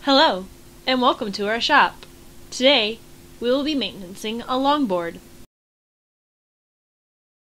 Hello, and welcome to our shop. Today, we will be maintaining a longboard.